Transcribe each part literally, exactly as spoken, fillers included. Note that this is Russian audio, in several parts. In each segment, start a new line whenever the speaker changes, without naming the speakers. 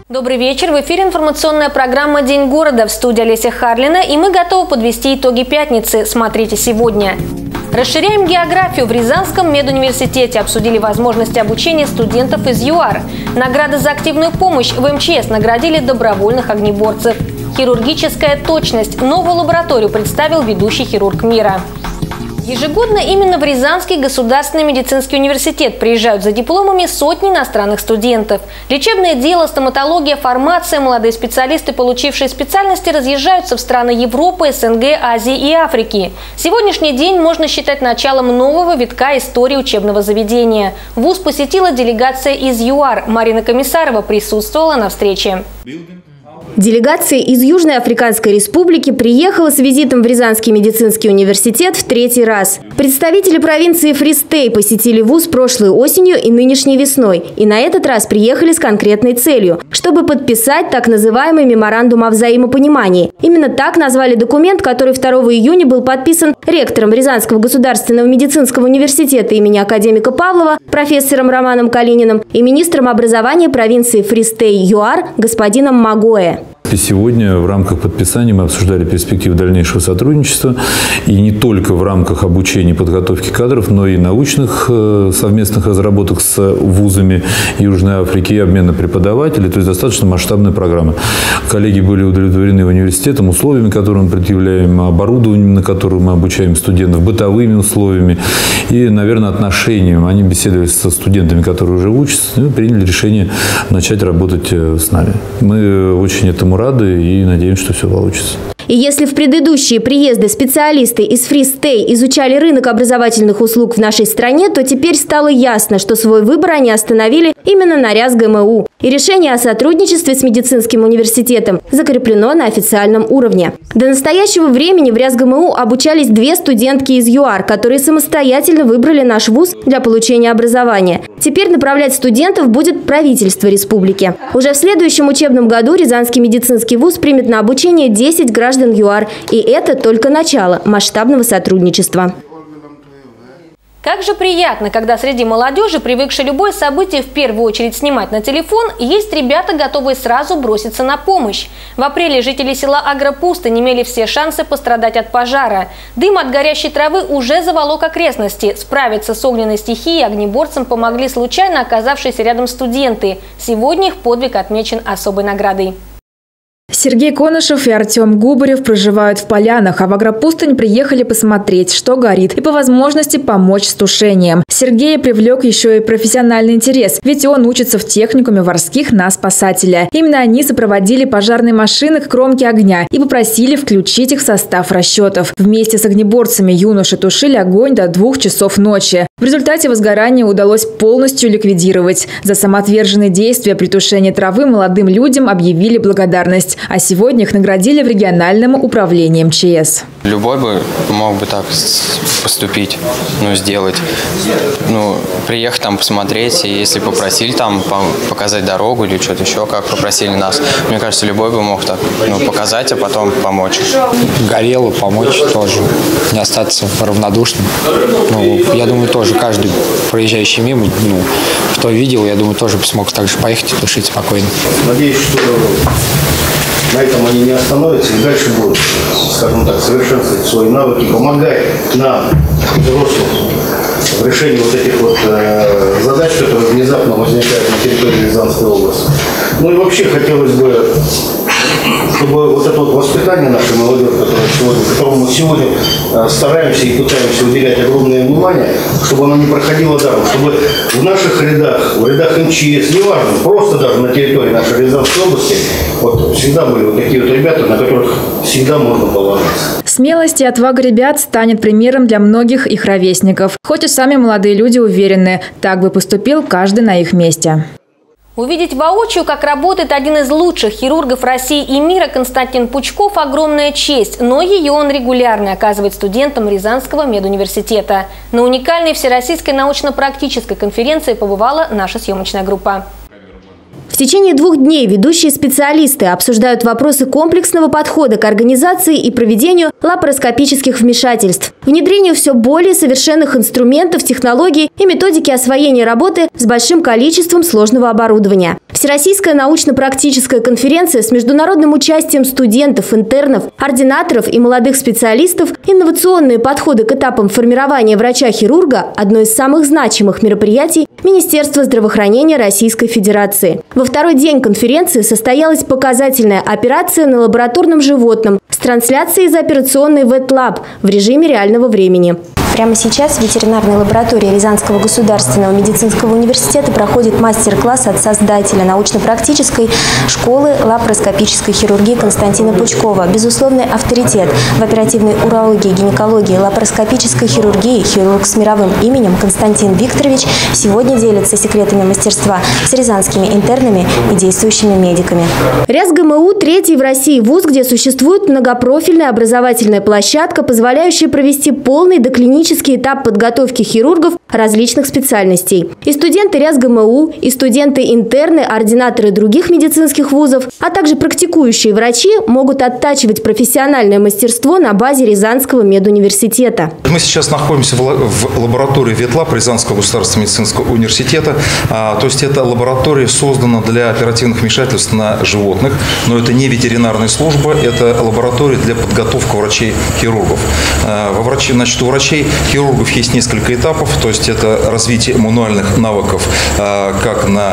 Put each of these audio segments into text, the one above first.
Добрый вечер. В эфире информационная программа «День города». В студии Олеся Харлина, и мы готовы подвести итоги пятницы. Смотрите сегодня. Расширяем географию. В Рязанском медуниверситете обсудили возможности обучения студентов из ЮАР. Награды за активную помощь в эм че эс наградили добровольных огнеборцев. Хирургическая точность. Новую лабораторию представил ведущий хирург мира. Ежегодно именно в Рязанский государственный медицинский университет приезжают за дипломами сотни иностранных студентов. Лечебное дело, стоматология, фармация, молодые специалисты, получившие специальности, разъезжаются в страны Европы, эс эн гэ, Азии и Африки. Сегодняшний день можно считать началом нового витка истории учебного заведения. Вуз посетила делегация из ЮАР. Марина Комиссарова присутствовала на встрече.
Делегация из Южной Африканской Республики приехала с визитом в Рязанский медицинский университет в третий раз. Представители провинции Фри Стейт посетили вуз прошлой осенью и нынешней весной. И на этот раз приехали с конкретной целью, чтобы подписать так называемый меморандум о взаимопонимании. Именно так назвали документ, который второго июня был подписан ректором Рязанского государственного медицинского университета имени академика Павлова, профессором Романом Калининым и министром образования провинции Фри Стейт ЮАР господином Магоэ.
И сегодня в рамках подписания мы обсуждали перспективы дальнейшего сотрудничества. И не только в рамках обучения и подготовки кадров, но и научных э, совместных разработок с вузами Южной Африки и обмена преподавателей. То есть достаточно масштабная программа. Коллеги были удовлетворены университетом, условиями, которые мы предъявляем, оборудованием, на котором мы обучаем студентов, бытовыми условиями и, наверное, отношением. Они беседовали со студентами, которые уже учатся, и приняли решение начать работать с нами. Мы очень этому рады и надеемся, что все получится.
И если в предыдущие приезды специалисты из Фри Стейт изучали рынок образовательных услуг в нашей стране, то теперь стало ясно, что свой выбор они остановили именно на РЯЗ гэ эм у. И решение о сотрудничестве с медицинским университетом закреплено на официальном уровне. До настоящего времени в РЯЗ гэ эм у обучались две студентки из ЮАР, которые самостоятельно выбрали наш вуз для получения образования. Теперь направлять студентов будет правительство республики. Уже в следующем учебном году Рязанский медицинский вуз примет на обучение десять граждан ЮАР. И это только начало масштабного сотрудничества.
Как же приятно, когда среди молодежи, привыкшей любое событие в первую очередь снимать на телефон, есть ребята, готовые сразу броситься на помощь. В апреле жители села Агропустынь имели все шансы пострадать от пожара. Дым от горящей травы уже заволок окрестности. Справиться с огненной стихией огнеборцам помогли случайно оказавшиеся рядом студенты. Сегодня их подвиг отмечен особой наградой.
Сергей Конышев и Артем Губарев проживают в Полянах, а в Агропустынь приехали посмотреть, что горит, и по возможности помочь с тушением. Сергея привлек еще и профессиональный интерес, ведь он учится в техникуме Ворских на спасателя. Именно они сопроводили пожарные машины к кромке огня и попросили включить их в состав расчетов. Вместе с огнеборцами юноши тушили огонь до двух часов ночи. В результате возгорание удалось полностью ликвидировать. За самоотверженные действия при тушении травы молодым людям объявили благодарность. А сегодня их наградили в региональном управлении эм че эс.
Любой бы мог бы так поступить, ну, сделать. Ну, приехать там посмотреть, и если попросили там показать дорогу или что-то еще, как попросили нас. Мне кажется, любой бы мог так, ну, показать, а потом помочь.
Горело, помочь тоже, не остаться равнодушным. Ну, я думаю, тоже каждый проезжающий мимо, ну, кто видел, я думаю, тоже смог так же поехать и тушить спокойно.
Надеюсь, что на этом они не остановятся и дальше будут, скажем так, совершенствовать свои навыки, помогать нам, взрослым, в решении вот этих вот э, задач, которые внезапно возникают на территории Рязанской области. Ну и вообще хотелось бы, чтобы вот это вот воспитание нашей молодежи, сегодня, которому мы сегодня э, стараемся и пытаемся уделять огромное внимание, чтобы оно не проходило даром, чтобы в наших рядах, в рядах эм че эс, неважно, просто даже на территории нашей Рязанской области, вот всегда были вот такие вот ребята, на которых всегда можно положиться.
Смелость и отвага ребят станет примером для многих их ровесников. Хоть и сами молодые люди уверены, так бы поступил каждый на их месте.
Увидеть воочию, как работает один из лучших хирургов России и мира Константин Пучков – огромная честь, но ее он регулярно оказывает студентам Рязанского медуниверситета. На уникальной всероссийской научно-практической конференции побывала наша съемочная группа.
В течение двух дней ведущие специалисты обсуждают вопросы комплексного подхода к организации и проведению лапароскопических вмешательств. В внедрению все более совершенных инструментов, технологий и методики освоения работы с большим количеством сложного оборудования. Всероссийская научно-практическая конференция с международным участием студентов, интернов, ординаторов и молодых специалистов «Инновационные подходы к этапам формирования врача-хирурга» – одно из самых значимых мероприятий Министерства здравоохранения Российской Федерации. Во второй день конференции состоялась показательная операция на лабораторном животном с трансляцией из операционной ВетLab в режиме реального времени. Прямо сейчас в ветеринарной лаборатории Рязанского государственного медицинского университета проходит мастер-класс от создателя научно-практической школы лапароскопической хирургии Константина Пучкова. Безусловный авторитет в оперативной урологии, гинекологии, лапароскопической хирургии, хирург с мировым именем Константин Викторович сегодня делится секретами мастерства с рязанскими интернами и действующими медиками. РязГМУ – третий в России вуз, где существует многопрофильная образовательная площадка, позволяющая провести полный доклинический этап подготовки хирургов различных специальностей. И студенты РязГМУ, и студенты-интерны, ординаторы других медицинских вузов, а также практикующие врачи могут оттачивать профессиональное мастерство на базе Рязанского медуниверситета.
Мы сейчас находимся в лаборатории ВетLab Рязанского государственного медицинского университета. То есть это лаборатория создана для оперативных вмешательств на животных, но это не ветеринарная служба, это лаборатория для подготовки врачей-хирургов. Во врачи, значит, у врачей хирургов есть несколько этапов, то есть это развитие мануальных навыков как на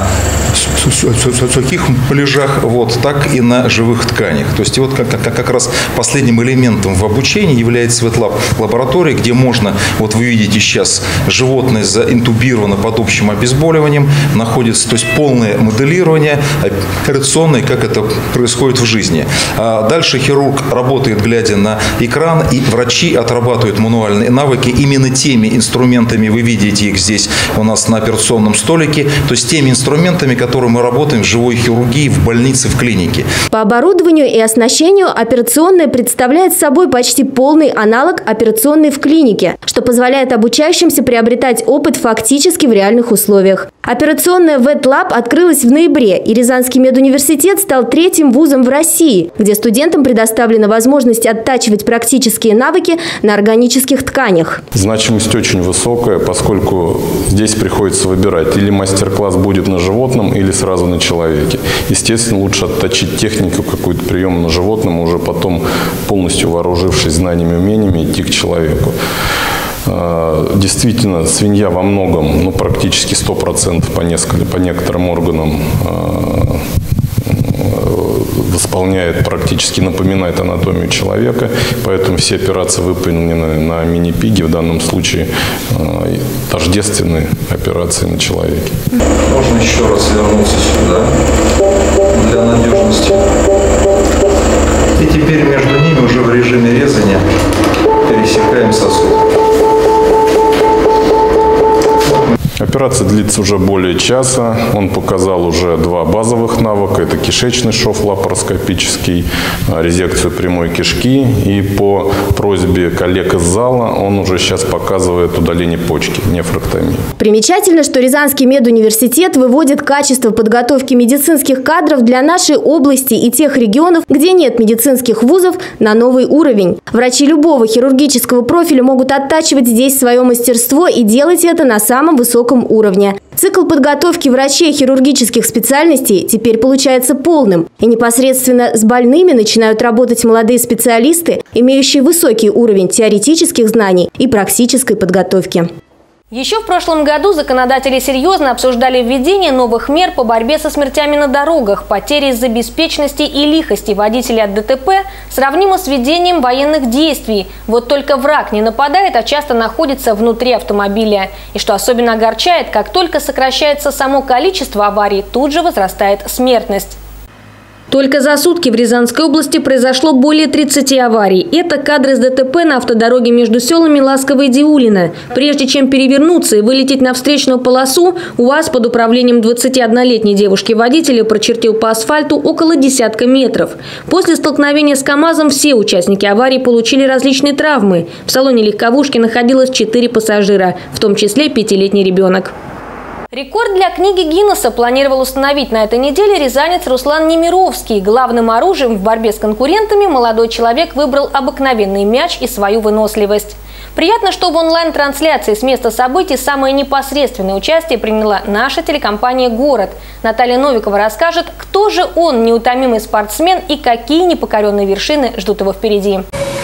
сухих полежах, вот, так и на живых тканях. То есть и вот как, как, как раз последним элементом в обучении является ВетLab лаборатория, где можно, вот вы видите сейчас, животное заинтубировано под общим обезболиванием, находится, то есть полное моделирование операционное, как это происходит в жизни. А дальше хирург работает, глядя на экран, и врачи отрабатывают мануальные навыки именно теми инструментами, вы видите их здесь у нас на операционном столике, то есть теми инструментами, которые мы работаем в живой хирургии, в больнице, в клинике.
По оборудованию и оснащению операционная представляет собой почти полный аналог операционной в клинике, что позволяет обучающимся приобретать опыт фактически в реальных условиях. Операционная ВетLab открылась в ноябре, и Рязанский медуниверситет стал третьим вузом в России, где студентам предоставлена возможность оттачивать практические навыки на органических тканях.
Значимость очень высокая, поскольку здесь приходится выбирать: или мастер-класс будет на животном, или сразу на человеке. Естественно, лучше отточить технику какую-то приема на животном, уже потом, полностью вооружившись знаниями и умениями, идти к человеку. Действительно, свинья во многом, ну, практически сто процентов по, несколько, по некоторым органам восполняет, практически напоминает анатомию человека, поэтому все операции выполнены на мини-пиге, в данном случае э, тождественные операции на человеке.
Можно еще раз вернуться сюда для надежности. И теперь между ними уже в режиме резания пересекаем сосуд.
Операция длится уже более часа. Он показал уже два базовых навыка. Это кишечный шов лапароскопический, резекцию прямой кишки. И по просьбе коллег из зала он уже сейчас показывает удаление почки, нефректомию.
Примечательно, что Рязанский медуниверситет выводит качество подготовки медицинских кадров для нашей области и тех регионов, где нет медицинских вузов, на новый уровень. Врачи любого хирургического профиля могут оттачивать здесь свое мастерство и делать это на самом высоком уровне. Цикл подготовки врачей хирургических специальностей теперь получается полным, и непосредственно с больными начинают работать молодые специалисты, имеющие высокий уровень теоретических знаний и практической подготовки.
Еще в прошлом году законодатели серьезно обсуждали введение новых мер по борьбе со смертями на дорогах. Потери из-за беспечности и лихости водителей от ДТП сравнимо с ведением военных действий. Вот только враг не нападает, а часто находится внутри автомобиля. И что особенно огорчает, как только сокращается само количество аварий, тут же возрастает смертность. Только за сутки в Рязанской области произошло более тридцати аварий. Это кадры с ДТП на автодороге между селами Ласково и Диулино. Прежде чем перевернуться и вылететь на встречную полосу, УАЗ под управлением двадцатиоднолетней девушки-водителя прочертил по асфальту около десятка метров. После столкновения с КАМАЗом все участники аварии получили различные травмы. В салоне легковушки находилось четыре пассажира, в том числе пятилетний ребенок. Рекорд для книги Гиннесса планировал установить на этой неделе рязанец Руслан Немировский. Главным оружием в борьбе с конкурентами молодой человек выбрал обыкновенный мяч и свою выносливость. Приятно, что в онлайн-трансляции с места событий самое непосредственное участие приняла наша телекомпания «Город». Наталья Новикова расскажет, кто же он, неутомимый спортсмен, и какие непокоренные вершины ждут его впереди.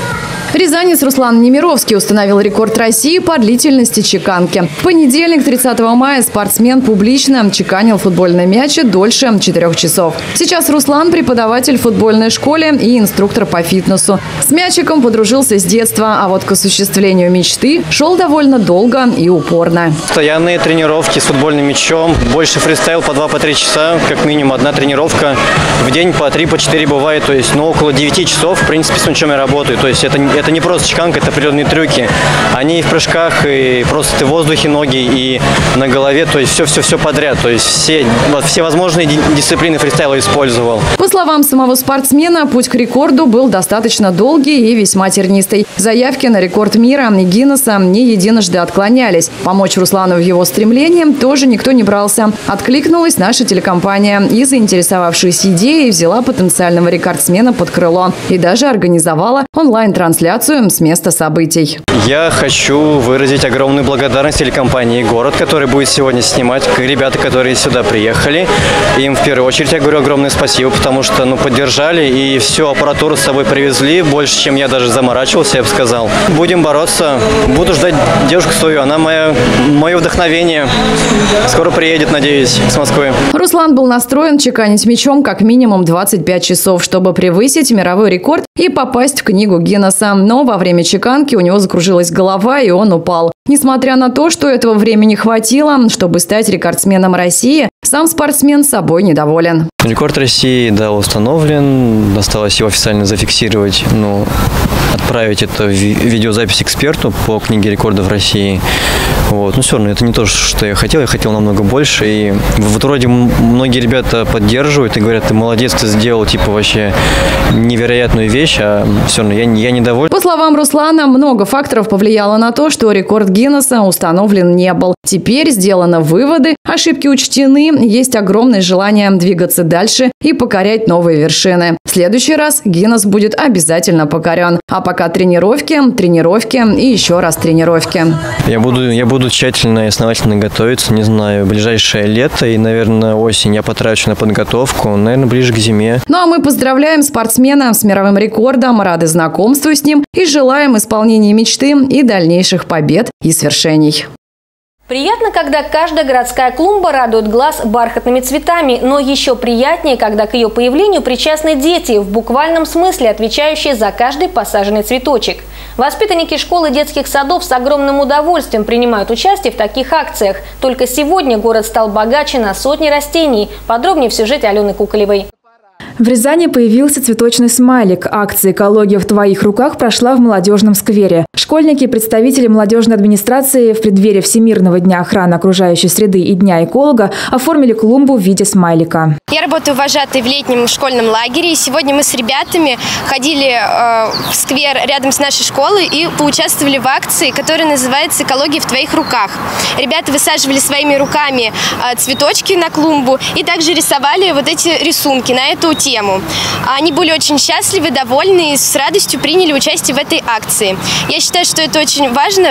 Рязанец Руслан Немировский установил рекорд России по длительности чеканки. В понедельник, тридцатого мая, спортсмен публично чеканил футбольные мячи дольше четырех часов. Сейчас Руслан – преподаватель в футбольной школе и инструктор по фитнесу. С мячиком подружился с детства, а вот к осуществлению мечты шел довольно долго и упорно.
Постоянные тренировки с футбольным мячом, больше фристайл по два-по три часа, как минимум одна тренировка. В день по три, по четыре бывает, то есть ну, около девяти часов, в принципе, с мячом я работаю. То есть это, это не просто чеканка, это определенные трюки. Они и в прыжках, и просто ты в воздухе ноги, и на голове, то есть все-все-все подряд. То есть все, все возможные дисциплины фристайла использовал.
По словам самого спортсмена, путь к рекорду был достаточно долгий и весьма тернистый. Заявки на рекорд мира и Гиннесса не единожды отклонялись. Помочь Руслану в его стремлении тоже никто не брался. Откликнулась наша телекомпания и, заинтересовавшись идеей, взяла потенциального рекордсмена под крыло и даже организовала онлайн-трансляцию с места событий.
Я хочу выразить огромную благодарность телекомпании «Город», которая будет сегодня снимать, ребята, которые сюда приехали. Им в первую очередь я говорю огромное спасибо, потому что ну, поддержали и всю аппаратуру с собой привезли, больше, чем я даже заморачивался, я бы сказал. Будем бороться. Буду ждать девушку свою, она моя, мое вдохновение. Скоро приедет, надеюсь, с Москвы.
Руслан был настроен чеканить мячом как минимум двадцать пять часов, чтобы превысить мировой рекорд и попасть в книгу Гиннесса. Но во время чеканки у него закружилась голова, и он упал. Несмотря на то, что этого времени хватило, чтобы стать рекордсменом России, сам спортсмен собой недоволен.
Рекорд России, да, установлен. Осталось его официально зафиксировать, ну, отправить это в видеозапись эксперту по книге рекордов России. Вот. Но все равно это не то, что я хотел. Я хотел намного больше. И вот вроде многие ребята поддерживают и говорят, ты молодец, ты сделал типа вообще невероятную вещь, а все равно я, я недоволен.
По словам Руслана, много факторов повлияло на то, что рекорд Гиннесса установлен не был. Теперь сделаны выводы, ошибки учтены, есть огромное желание двигаться дальше и покорять новые вершины. В следующий раз Гиннесс будет обязательно покорен. А пока тренировки, тренировки и еще раз тренировки.
Я буду, я буду тщательно и основательно готовиться, не знаю, ближайшее лето и, наверное, осень я потрачу на подготовку, наверное, ближе к зиме.
Ну а мы поздравляем спортсмена с мировым рекордом, рады знакомству с ним и желаем исполнения мечты и дальнейших побед и свершений.
Приятно, когда каждая городская клумба радует глаз бархатными цветами, но еще приятнее, когда к ее появлению причастны дети, в буквальном смысле отвечающие за каждый посаженный цветочек. Воспитанники школы и детских садов с огромным удовольствием принимают участие в таких акциях. Только сегодня город стал богаче на сотни растений. Подробнее в сюжете Алены Куколевой.
В Рязани появился цветочный смайлик. Акция «Экология в твоих руках» прошла в молодежном сквере. Школьники и представители молодежной администрации в преддверии Всемирного дня охраны окружающей среды и Дня эколога оформили клумбу в виде смайлика.
Я работаю вожатой в летнем школьном лагере. И сегодня мы с ребятами ходили э, в сквер рядом с нашей школой и поучаствовали в акции, которая называется «Экология в твоих руках». Ребята высаживали своими руками э, цветочки на клумбу и также рисовали вот эти рисунки на эту тему. Они были очень счастливы, довольны и с радостью приняли участие в этой акции. Я считаю, что это очень важно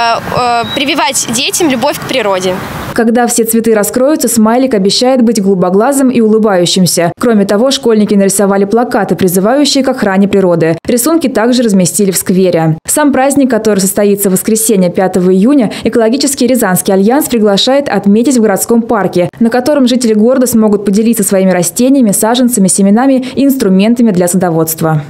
э, э, прививать детям любовь к природе.
Когда все цветы раскроются, смайлик обещает быть голубоглазым и улыбающимся. Кроме того, школьники нарисовали плакаты, призывающие к охране природы. Рисунки также разместили в сквере. Сам праздник, который состоится в воскресенье пятого июня, экологический Рязанский альянс приглашает отметить в городском парке, на котором жители города смогут поделиться своими растениями, саженцами, семенами и инструментами для садоводства.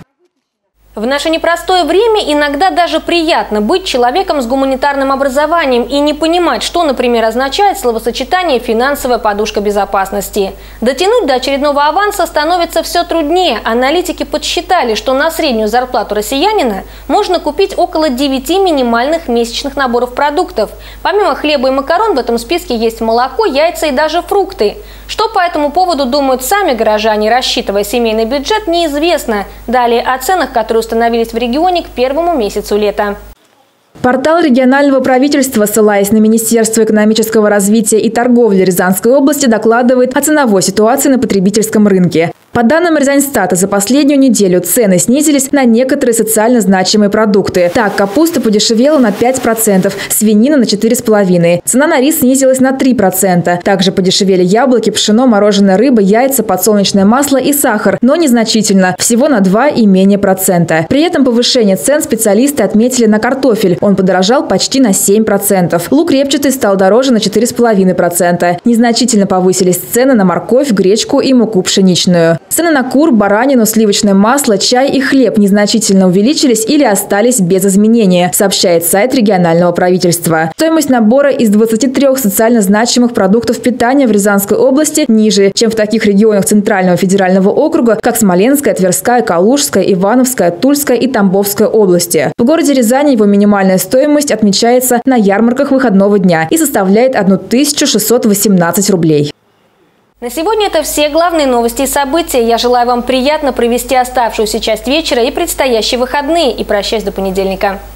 В наше непростое время иногда даже приятно быть человеком с гуманитарным образованием и не понимать, что, например, означает словосочетание «финансовая подушка безопасности». Дотянуть до очередного аванса становится все труднее. Аналитики подсчитали, что на среднюю зарплату россиянина можно купить около девяти минимальных месячных наборов продуктов. Помимо хлеба и макарон в этом списке есть молоко, яйца и даже фрукты. Что по этому поводу думают сами горожане, рассчитывая семейный бюджет, неизвестно. Далее о ценах, которые установились в регионе к первому месяцу лета.
Портал регионального правительства, ссылаясь на Министерство экономического развития и торговли Рязанской области, докладывает о ценовой ситуации на потребительском рынке. По данным Рязаньстата, за последнюю неделю цены снизились на некоторые социально значимые продукты. Так, капуста подешевела на пять процентов, свинина на четыре целых пять десятых процента. Цена на рис снизилась на три процента. Также подешевели яблоки, пшено, мороженое, рыба, яйца, подсолнечное масло и сахар, но незначительно, всего на два и менее процента. При этом повышение цен специалисты отметили на картофель. Он подорожал почти на семь процентов. Лук репчатый стал дороже на четыре целых пять десятых процента. Незначительно повысились цены на морковь, гречку и муку пшеничную. Цены на кур, баранину, сливочное масло, чай и хлеб незначительно увеличились или остались без изменения, сообщает сайт регионального правительства. Стоимость набора из двадцати трёх социально значимых продуктов питания в Рязанской области ниже, чем в таких регионах Центрального федерального округа, как Смоленская, Тверская, Калужская, Ивановская, Тульская и Тамбовская области. В городе Рязани его минимальная стоимость отмечается на ярмарках выходного дня и составляет тысячу шестьсот восемнадцать рублей.
На сегодня это все главные новости и события. Я желаю вам приятно провести оставшуюся часть вечера и предстоящие выходные. И прощаюсь до понедельника.